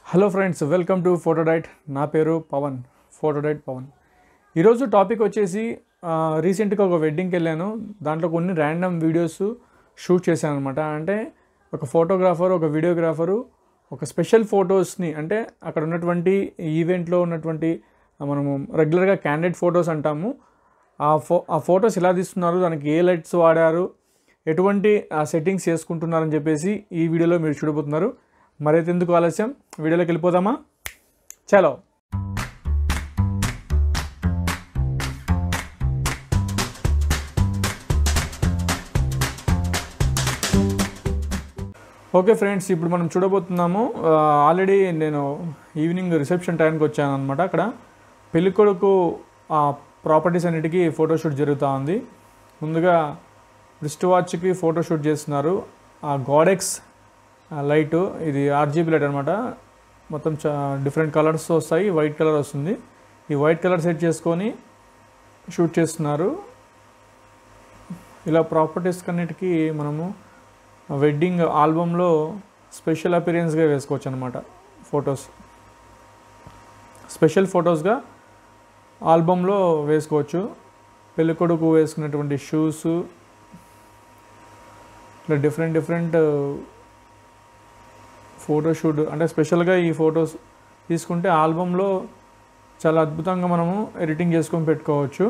Hello friends, welcome to Photodite. నా పేరు పవన్, ఫోటోడైట్ పవన్. ఈరోజు టాపిక్ వచ్చేసి రీసెంట్గా ఒక వెడ్డింగ్కి వెళ్ళాను. దాంట్లో కొన్ని ర్యాండమ్ వీడియోస్ షూట్ చేశాను అనమాట. అంటే ఒక ఫోటోగ్రాఫర్, ఒక వీడియోగ్రాఫరు ఒక స్పెషల్ ఫొటోస్ని, అంటే అక్కడ ఉన్నటువంటి ఈవెంట్లో ఉన్నటువంటి మనము రెగ్యులర్గా క్యాండిడేట్ ఫొటోస్ అంటాము. ఆ ఫొటోస్ ఎలా తీస్తున్నారు, దానికి ఏ లైట్స్ వాడారు, ఎటువంటి సెట్టింగ్స్ చేసుకుంటున్నారని చెప్పేసి ఈ వీడియోలో మీరు చూడబోతున్నారు. మరైతే ఎందుకు ఆలస్యం, వీడియోలోకి వెళ్ళిపోదామా? చలో. ఓకే ఫ్రెండ్స్, ఇప్పుడు మనం చూడబోతున్నాము. ఆల్రెడీ నేను ఈవినింగ్ రిసెప్షన్ టైంకి వచ్చాను అనమాట. అక్కడ పెళ్ళికొడుకు ప్రాపర్టీస్ అన్నిటికీ ఫోటోషూట్ జరుగుతూ ఉంది. ముందుగా రిస్ట్ వాచ్కి ఫోటోషూట్ చేస్తున్నారు. ఆ గాడెక్స్ లైట్, ఇది ఆర్జీబీ లైట్ అనమాట. మొత్తం డిఫరెంట్ కలర్స్ వస్తాయి. వైట్ కలర్ వస్తుంది. ఈ వైట్ కలర్ సెట్ చేసుకొని షూట్ చేస్తున్నారు. ఇలా ప్రాపర్టీస్ అన్నిటికీ మనము వెడ్డింగ్ ఆల్బంలో స్పెషల్ అపీరెన్స్గా వేసుకోవచ్చు అనమాట. ఫొటోస్ స్పెషల్ ఫొటోస్గా ఆల్బంలో వేసుకోవచ్చు. పెళ్ళికొడుకు వేసుకున్నటువంటి షూస్, ఇట్లా డిఫరెంట్ ఫోటోషూట్, అంటే స్పెషల్గా ఈ ఫొటోస్ తీసుకుంటే ఆల్బంలో చాలా అద్భుతంగా మనము ఎడిటింగ్ చేసుకొని పెట్టుకోవచ్చు.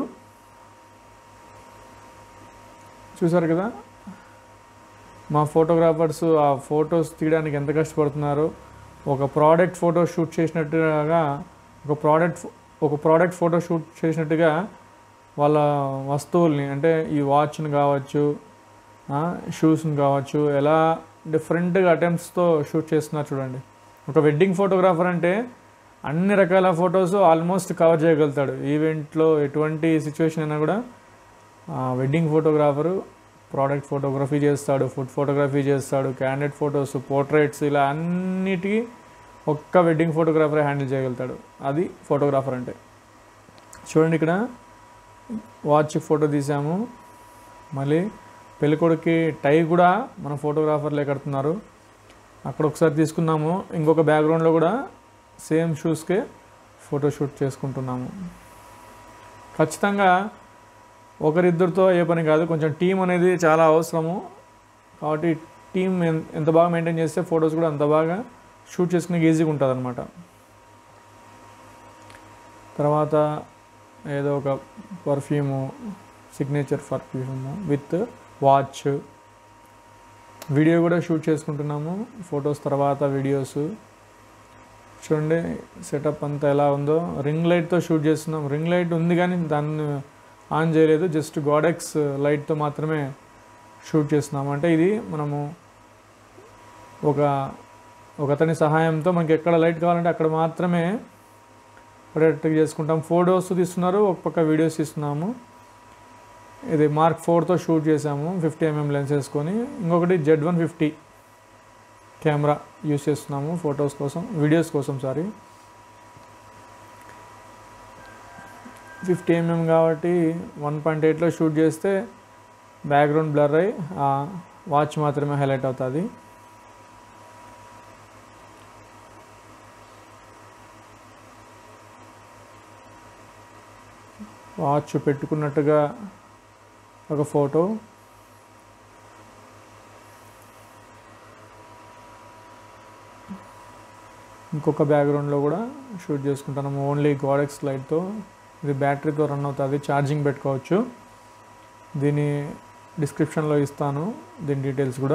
చూసారు కదా మా ఫోటోగ్రాఫర్స్ ఆ ఫొటోస్ తీయడానికి ఎంత కష్టపడుతున్నారో. ఒక ప్రోడక్ట్ ఫోటో షూట్ చేసినట్టుగా, ఒక ప్రోడక్ట్ ఫోటో షూట్ చేసినట్టుగా వాళ్ళ వస్తువుల్ని, అంటే ఈ వాచ్ని కావచ్చు, షూస్ని కావచ్చు, ఎలా డిఫరెంట్గా అటెంప్ట్స్తో షూట్ చేస్తున్నారు చూడండి. ఒక వెడ్డింగ్ ఫోటోగ్రాఫర్ అంటే అన్ని రకాల ఫొటోస్ ఆల్మోస్ట్ కవర్ చేయగలుగుతాడు. ఈవెంట్లో ఎటువంటి సిచ్యువేషన్ అయినా కూడా వెడ్డింగ్ ఫోటోగ్రాఫరు ప్రోడక్ట్ ఫోటోగ్రఫీ చేస్తాడు, ఫుడ్ ఫోటోగ్రఫీ చేస్తాడు, క్యాండిడేట్ ఫొటోస్, పోర్ట్రేట్స్, ఇలా అన్నిటికీ ఒక్క వెడ్డింగ్ ఫోటోగ్రాఫరే హ్యాండిల్ చేయగలుగుతాడు. అది ఫోటోగ్రాఫర్ అంటే. చూడండి, ఇక్కడ వాచ్ ఫోటో తీసాము. మళ్ళీ పెళ్ళికొడుకి టై కూడా మన ఫోటోగ్రాఫర్లే కడుతున్నారు. అక్కడ ఒకసారి తీసుకున్నాము. ఇంకొక బ్యాక్గ్రౌండ్లో కూడా సేమ్ షూస్కే ఫోటోషూట్ చేసుకుంటున్నాము. ఖచ్చితంగా ఒకరిద్దరితో ఏ పని కాదు, కొంచెం టీం అనేది చాలా అవసరము. కాబట్టి టీం ఎంత బాగా మెయింటైన్ చేస్తే ఫొటోస్ కూడా అంత బాగా షూట్ చేసుకునే ఈజీగా ఉంటుంది అనమాట. తర్వాత ఏదో ఒక perfume, signature perfume with watch, video కూడా షూట్ చేసుకుంటున్నాము. ఫొటోస్ తర్వాత వీడియోస్. చూడండి సెటప్ అంతా ఎలా ఉందో. రింగ్ లైట్తో షూట్ చేస్తున్నాం. రింగ్ లైట్ ఉంది కానీ దాన్ని ఆన్ చేయలేదు, జస్ట్ గాడెక్స్ లైట్తో మాత్రమే షూట్ చేస్తున్నాము. అంటే ఇది మనము ఒకతని సహాయంతో మనకి ఎక్కడ లైట్ కావాలంటే అక్కడ మాత్రమే పడేటట్టుగా చేసుకుంటాం. ఫొటోస్ తీస్తున్నారు, ఒక పక్క వీడియోస్ తీస్తున్నాము. ఇది Mark 4తో షూట్ చేసాము, 50mm లెన్స్ వేసుకొని. ఇంకొకటి Z150 కెమెరా యూస్ చేస్తున్నాము ఫొటోస్ కోసం, వీడియోస్ కోసం. 50mm కాబట్టి 1.8లో షూట్ చేస్తే బ్యాక్గ్రౌండ్ బ్లర్ అయ్యి ఆ వాచ్ మాత్రమే హైలైట్ అవుతుంది. వాచ్ పెట్టుకున్నట్టుగా ఒక ఫోటో. ఇంకొక బ్యాక్గ్రౌండ్లో కూడా షూట్ చేసుకుంటున్నాము ఓన్లీ గాడెక్స్ లైట్తో. ఇది బ్యాటరీతో రన్ అవుతుంది, ఛార్జింగ్ పెట్టుకోవచ్చు. దీని డిస్క్రిప్షన్లో ఇస్తాను, దీని డీటెయిల్స్ కూడా.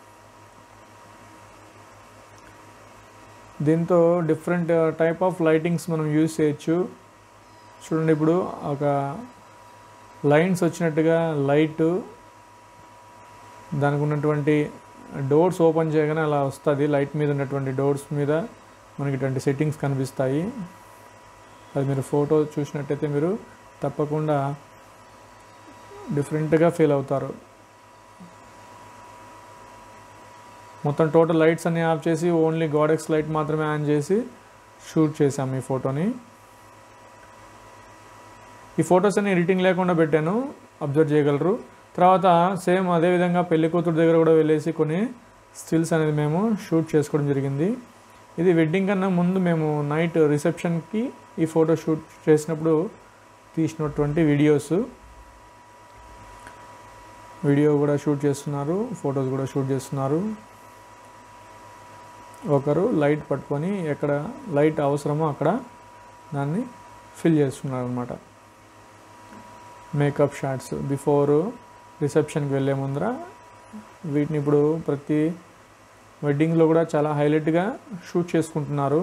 దీంతో డిఫరెంట్ టైప్ ఆఫ్ లైటింగ్స్ మనం యూజ్ చేయొచ్చు. చూడండి, ఇప్పుడు ఒక లైన్స్ వచ్చినట్టుగా లైట్, దానికి ఉన్నటువంటి డోర్స్ ఓపెన్ చేయగానే అలా వస్తుంది. లైట్ మీద ఉన్నటువంటి డోర్స్ మీద మనకి ఇటువంటి సెట్టింగ్స్ కనిపిస్తాయి. అది మీరు ఫోటో చూసినట్టయితే మీరు తప్పకుండా డిఫరెంట్గా ఫీల్ అవుతారు. మొత్తం టోటల్ లైట్స్ అన్ని ఆఫ్ చేసి ఓన్లీ గాడెక్స్ లైట్ మాత్రమే ఆన్ చేసి షూట్ చేసాము ఈ ఫోటోని. ఈ ఫొటోస్ అన్ని ఎడిటింగ్ లేకుండా పెట్టాను, అబ్జర్వ్ చేయగలరు. తర్వాత సేమ్ అదేవిధంగా పెళ్లి కూతురు దగ్గర కూడా వెళ్ళేసి కొన్ని స్టిల్స్ అనేది మేము షూట్ చేసుకోవడం జరిగింది. ఇది వెడ్డింగ్ కన్నా ముందు మేము నైట్ రిసెప్షన్కి ఈ ఫోటో షూట్ చేసినప్పుడు తీసినటువంటి వీడియో కూడా షూట్ చేస్తున్నారు, ఫొటోస్ కూడా షూట్ చేస్తున్నారు. ఒకరు లైట్ పట్టుకొని ఎక్కడ లైట్ అవసరమో అక్కడ దాన్ని ఫిల్ చేస్తున్నారు అనమాట. మేకప్ షాట్స్ బిఫోర్ రిసెప్షన్కి వెళ్ళే ముందర వీటిని ఇప్పుడు ప్రతి వెడ్డింగ్లో కూడా చాలా హైలైట్గా షూట్ చేసుకుంటున్నారు.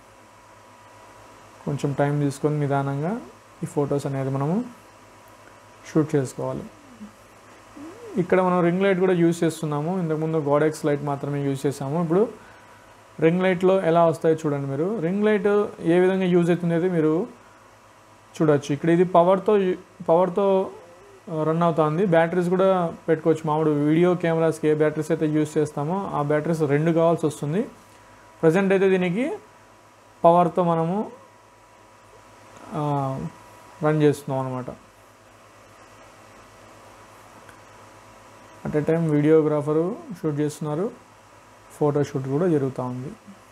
కొంచెం టైం తీసుకొని నిదానంగా ఈ ఫొటోస్ అనేది మనము షూట్ చేసుకోవాలి. ఇక్కడ మనం రింగ్ లైట్ కూడా యూజ్ చేస్తున్నాము. ఇంతకుముందు గోడెక్స్ లైట్ మాత్రమే యూజ్ చేసాము. ఇప్పుడు రింగ్ లైట్లో ఎలా వస్తాయో చూడండి. మీరు రింగ్ లైట్ ఏ విధంగా యూజ్ అవుతుంది మీరు చూడవచ్చు. ఇక్కడ ఇది పవర్తో రన్ అవుతుంది. బ్యాటరీస్ కూడా పెట్టుకోవచ్చు. మామూలు వీడియో కెమెరాస్కి ఏ బ్యాటరీస్ అయితే యూజ్ చేస్తామో ఆ బ్యాటరీస్ 2 కావాల్సి వస్తుంది. ప్రజెంట్ అయితే దీనికి పవర్తో మనము రన్ చేస్తున్నాం అనమాట. At a time videographer shoot చేస్తున్నారు, ఫోటో షూట్ కూడా జరుగుతూ ఉంది.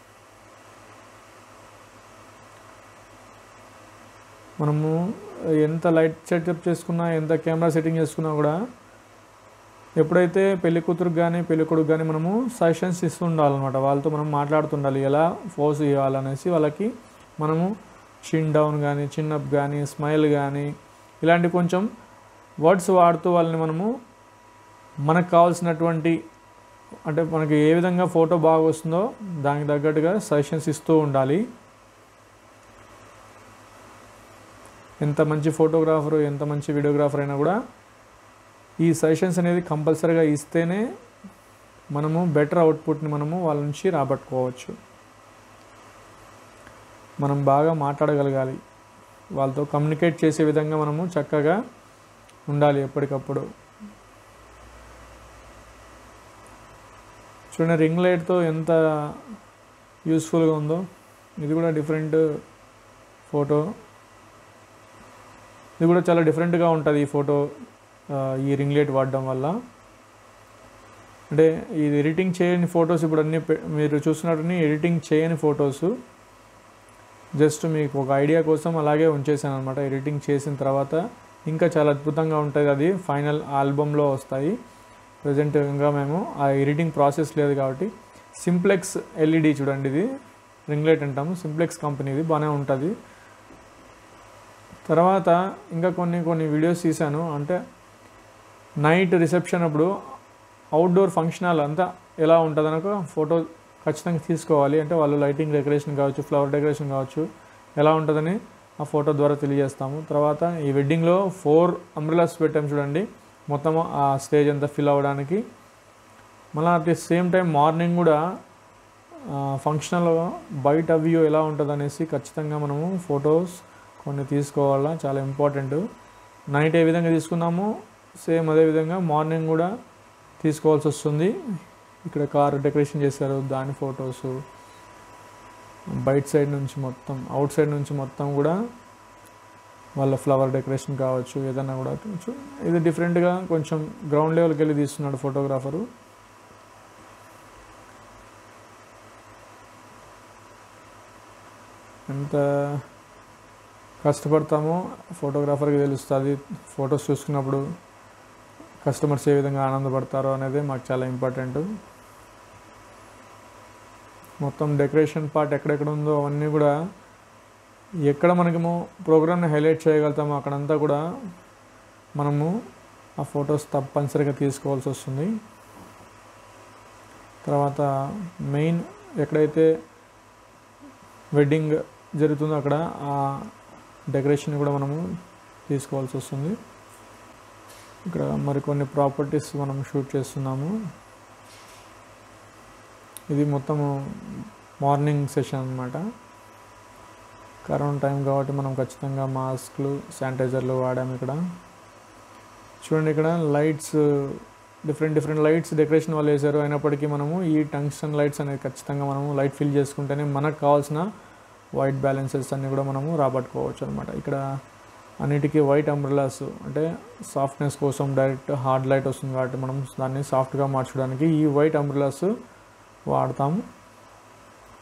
మనము ఎంత లైట్ సెటప్ చేసుకున్నా, ఎంత కెమెరా సెట్టింగ్ చేసుకున్నా కూడా ఎప్పుడైతే పెళ్లి కూతురుకు కానీ పెళ్లి కొడుకు కానీ మనము సజెషన్స్ ఇస్తూ ఉండాలన్నమాట. వాళ్ళతో మనం మాట్లాడుతుండాలి, ఎలా ఫోజ్ ఇవ్వాలనేసి. వాళ్ళకి మనము చిన్ డౌన్ కానీ, చిన్ అప్ కానీ, స్మైల్ కానీ ఇలాంటి కొంచెం వర్డ్స్ వాడుతూ వాళ్ళని మనము మనకు కావాల్సినటువంటి అంటే మనకి ఏ విధంగా ఫోటో బాగా వస్తుందో దానికి తగ్గట్టుగా సజెషన్స్ ఇస్తూ ఉండాలి. ఎంత మంచి ఫోటోగ్రాఫరు, ఎంత మంచి వీడియోగ్రాఫర్ అయినా కూడా ఈ సజెషన్స్ అనేది కంపల్సరీగా ఇస్తేనే మనము బెటర్ అవుట్పుట్ని మనము వాళ్ళ నుంచి రాబట్టుకోవచ్చు. మనం బాగా మాట్లాడగలగాలి, వాళ్ళతో కమ్యూనికేట్ చేసే విధంగా మనము చక్కగా ఉండాలి ఎప్పటికప్పుడు. చూడండి రింగ్ లైట్తో ఎంత యూస్ఫుల్గా ఉందో. ఇది కూడా డిఫరెంట్ ఫోటో, ఇది కూడా చాలా డిఫరెంట్గా ఉంటుంది ఈ ఫోటో ఈ రింగ్ లైట్ వాడడం వల్ల. అంటే ఇది ఎడిటింగ్ చేయని ఫొటోస్ ఇప్పుడు అన్నీ మీరు చూస్తున్నట్టు ఎడిటింగ్ చేయని ఫొటోస్, జస్ట్ మీకు ఒక ఐడియా కోసం అలాగే ఉంచేసాను అనమాట. ఎడిటింగ్ చేసిన తర్వాత ఇంకా చాలా అద్భుతంగా ఉంటుంది, అది ఫైనల్ ఆల్బంలో వస్తాయి. ప్రజెంట్ ఇంకా మేము ఆ ఎడిటింగ్ ప్రాసెస్ లేదు కాబట్టి సింప్లెక్స్ ఎల్ఈడి చూడండి, ఇది రింగ్ లైట్ అంటాము, సింప్లెక్స్ కంపెనీది, బాగానే ఉంటుంది. తర్వాత ఇంకా కొన్ని వీడియోస్ తీశాను. అంటే నైట్ రిసెప్షన్ అప్పుడు అవుట్డోర్ ఫంక్షన్ హాల్ అంతా ఎలా ఉంటుంది అనక ఫోటో ఖచ్చితంగా తీసుకోవాలి. అంటే వాళ్ళు లైటింగ్ డెకరేషన్ కావచ్చు, ఫ్లవర్ డెకరేషన్ కావచ్చు, ఎలా ఉంటుందని ఆ ఫోటో ద్వారా తెలియజేస్తాము. తర్వాత ఈ వెడ్డింగ్లో 4 అంబ్రెలాస్ పెట్టాము చూడండి, మొత్తం ఆ స్టేజ్ అంతా ఫిల్ అవ్వడానికి. మళ్ళీ at the same time morning కూడా ఫంక్షన్లో బయట వ్యూ ఎలా ఉంటుంది అనేసి ఖచ్చితంగా మనము ఫొటోస్ కొన్ని తీసుకోవాలా, చాలా ఇంపార్టెంట్. నైట్ ఏ విధంగా తీసుకున్నామో సేమ్ అదే విధంగా మార్నింగ్ కూడా తీసుకోవాల్సి వస్తుంది. ఇక్కడ కార్ డెకరేషన్ చేశారు, దాని ఫొటోస్, బయట సైడ్ నుంచి మొత్తం, అవుట్ సైడ్ నుంచి మొత్తం కూడా వాళ్ళ ఫ్లవర్ డెకరేషన్ కావచ్చు, ఏదైనా కూడా. ఇది డిఫరెంట్గా కొంచెం గ్రౌండ్ లెవెల్కి వెళ్ళి తీస్తున్నాడు ఫోటోగ్రాఫరు. ఎంత కష్టపడతామో ఫోటోగ్రాఫర్కి తెలుస్తుంది. ఫొటోస్ చూసుకున్నప్పుడు కస్టమర్స్ ఏ విధంగా ఆనందపడతారో అనేది మాకు చాలా ఇంపార్టెంట్. మొత్తం డెకరేషన్ పార్ట్ ఎక్కడెక్కడ ఉందో అవన్నీ కూడా ఎక్కడ మనము ప్రోగ్రామ్ని హైలైట్ చేయగలుగుతామో అక్కడంతా కూడా మనము ఆ ఫొటోస్ తప్పనిసరిగా తీసుకోవాల్సి వస్తుంది. తర్వాత మెయిన్ ఎక్కడైతే వెడ్డింగ్ జరుగుతుందో అక్కడ ఆ డెకరేషన్ కూడా మనము తీసుకోవాల్సి వస్తుంది. ఇక్కడ మరికొన్ని ప్రాపర్టీస్ మనం షూట్ చేస్తున్నాము. ఇది మొత్తము మార్నింగ్ సెషన్ అన్నమాట. కరోనా టైం కాబట్టి మనం ఖచ్చితంగా మాస్క్లు, శానిటైజర్లు వాడాము. ఇక్కడ చూడండి, ఇక్కడ లైట్స్ డిఫరెంట్ లైట్స్ డెకరేషన్ వాళ్ళు వేశారు. అయినప్పటికీ మనము ఈ టంగ్స్టన్ లైట్స్ అనేది ఖచ్చితంగా మనము లైట్ ఫిల్ చేసుకుంటేనే మనకు కావాల్సిన వైట్ బ్యాలెన్సెస్ అన్నీ కూడా మనము రాబట్టుకోవచ్చు అనమాట. ఇక్కడ అన్నిటికీ వైట్ అంబ్రెలాస్, అంటే సాఫ్ట్నెస్ కోసం డైరెక్ట్ హార్డ్ లైట్ వస్తుంది కాబట్టి మనం దాన్ని సాఫ్ట్గా మార్చడానికి ఈ వైట్ అంబ్రెలాస్ వాడతాము.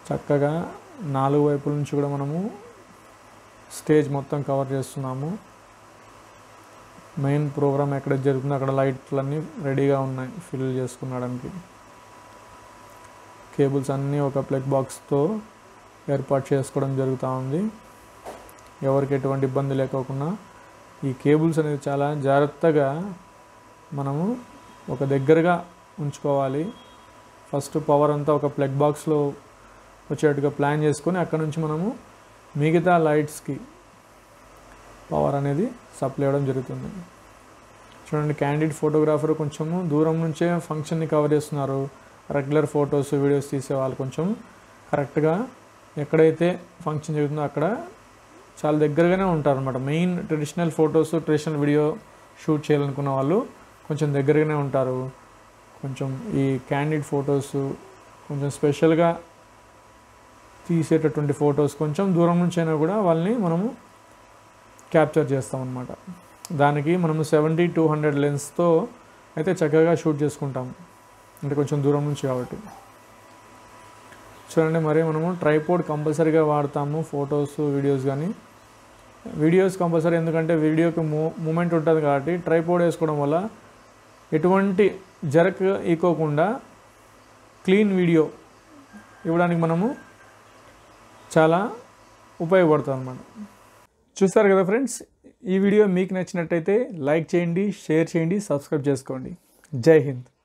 చక్కగా 4 వైపుల నుంచి కూడా మనము స్టేజ్ మొత్తం కవర్ చేస్తున్నాము. మెయిన్ ప్రోగ్రామ్ ఎక్కడ జరుగుతుందో అక్కడ లైట్లన్నీ రెడీగా ఉన్నాయి ఫిల్ చేసుకునడానికి. కేబుల్స్ అన్నీ ఒక ప్లగ్ బాక్స్తో ఏర్పాటు చేసుకోవడం జరుగుతూ ఉంది. ఎవరికి ఎటువంటి ఇబ్బంది లేకోకుండా ఈ కేబుల్స్ అనేది చాలా జాగ్రత్తగా మనము ఒక దగ్గరగా ఉంచుకోవాలి. ఫస్ట్ పవర్ అంతా ఒక ప్లగ్ బాక్స్లో వచ్చేట్టుగా ప్లాన్ చేసుకొని అక్కడ నుంచి మనము మిగతా లైట్స్కి పవర్ అనేది సప్లై అవ్వడం జరుగుతుంది. చూడండి, క్యాండిడ్ ఫోటోగ్రాఫర్ కొంచెము దూరం నుంచే ఫంక్షన్ని కవర్ చేస్తున్నారు. రెగ్యులర్ ఫొటోస్ వీడియోస్ తీసే వాళ్ళు కొంచెం కరెక్ట్గా ఎక్కడైతే ఫంక్షన్ జరుగుతుందో అక్కడ చాలా దగ్గరగానే ఉంటారు అనమాట. Main traditional photos traditional video shoot చేయాలనుకున్న వాళ్ళు కొంచెం దగ్గరగానే ఉంటారు. కొంచెం ఈ క్యాండిడ్ ఫొటోస్ కొంచెం స్పెషల్గా తీసేటటువంటి ఫొటోస్ కొంచెం దూరం నుంచి అయినా కూడా వాళ్ళని మనము క్యాప్చర్ చేస్తామన్నమాట. దానికి మనము 70-200 లెన్స్తో అయితే చక్కగా షూట్ చేసుకుంటాము, అంటే కొంచెం దూరం నుంచి కాబట్టి. చూడండి, మరి మనము ట్రైపోడ్ కంపల్సరీగా వాడతాము ఫొటోస్ వీడియోస్. కానీ వీడియోస్ కంపల్సరీ, ఎందుకంటే వీడియోకి మూమెంట్ ఉంటుంది కాబట్టి ట్రైపోడ్ వేసుకోవడం వల్ల ఎటువంటి జరక్ ఈకోకుండా క్లీన్ వీడియో ఇవ్వడానికి మనము చాలా ఉపయోగపడుతుంది అన్నమాట. చూస్తారు కదా ఫ్రెండ్స్, ఈ వీడియో మీకు నచ్చినట్టయితే లైక్ చేయండి, షేర్ చేయండి, సబ్స్క్రైబ్ చేసుకోండి. జై హింద్.